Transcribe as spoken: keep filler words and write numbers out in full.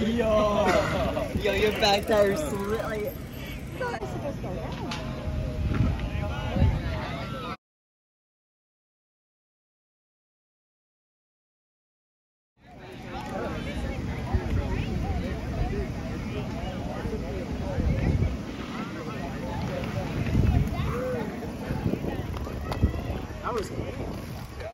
Yo, yo, your back tires slit like. It's supposed to go down.